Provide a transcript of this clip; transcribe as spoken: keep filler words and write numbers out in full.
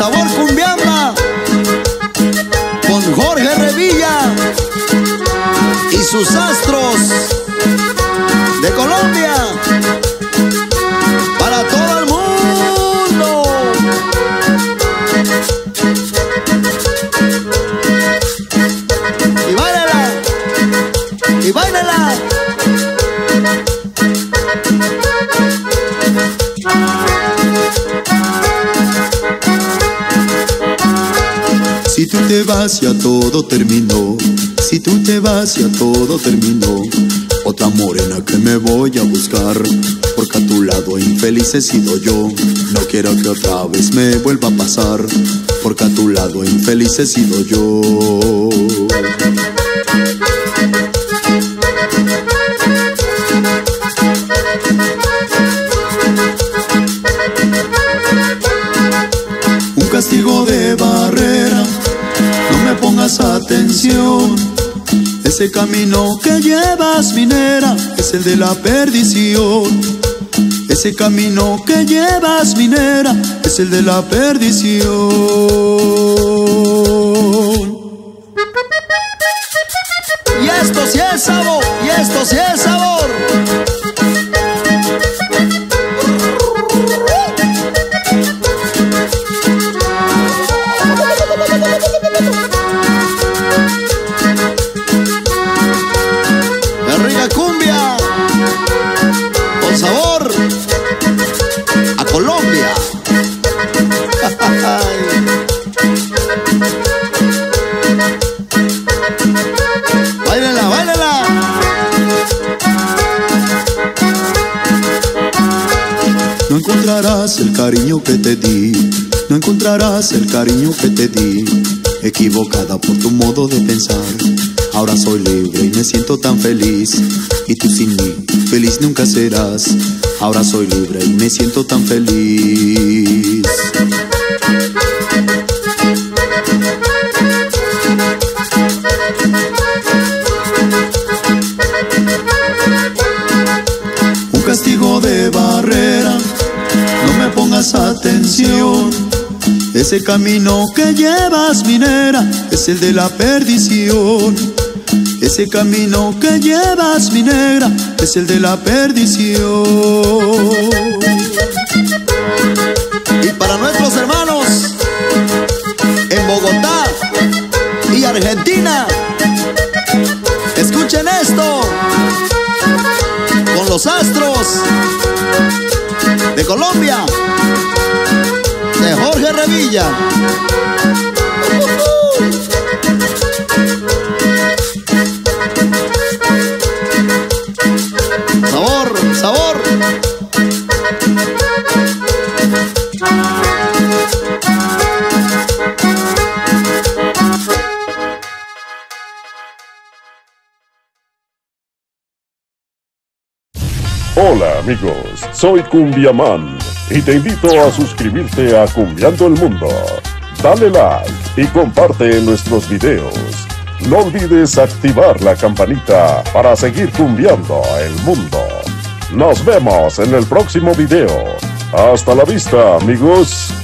sabor cumbiamba con Jorge Revilla y sus astros de Colombia para todo el mundo. Y báilala, y báilala. Si tú te vas ya todo terminó, si tú te vas ya todo terminó. Otra morena que me voy a buscar, porque a tu lado infeliz he sido yo. No quiero que otra vez me vuelva a pasar, porque a tu lado infeliz he sido yo. Un castigo de barrera, no me pongas atención. Ese camino que llevas, minera, es el de la perdición. Ese camino que llevas, minera, es el de la perdición. Y esto sí es sabor, y esto sí es sabor. Cumbia con sabor a Colombia. Báilala, báilala. No encontrarás el cariño que te di, no encontrarás el cariño que te di. Equivocada por tu modo de pensar, ahora soy libre y me siento tan feliz. Y tú sin mí, feliz nunca serás. Ahora soy libre y me siento tan feliz. Un castigo de barrera, no me pongas atención. Ese camino que llevas, minera, es el de la perdición. Ese camino que llevas, mi negra, es el de la perdición. Y para nuestros hermanos en Bogotá y Argentina, escuchen esto con los astros de Colombia, de Jorge Revilla. Sabor, sabor. Hola amigos, soy Cumbiaman y te invito a suscribirte a Cumbiando el Mundo. Dale like y comparte nuestros videos. No olvides activar la campanita para seguir cumbiando el mundo. Nos vemos en el próximo video. Hasta la vista, amigos.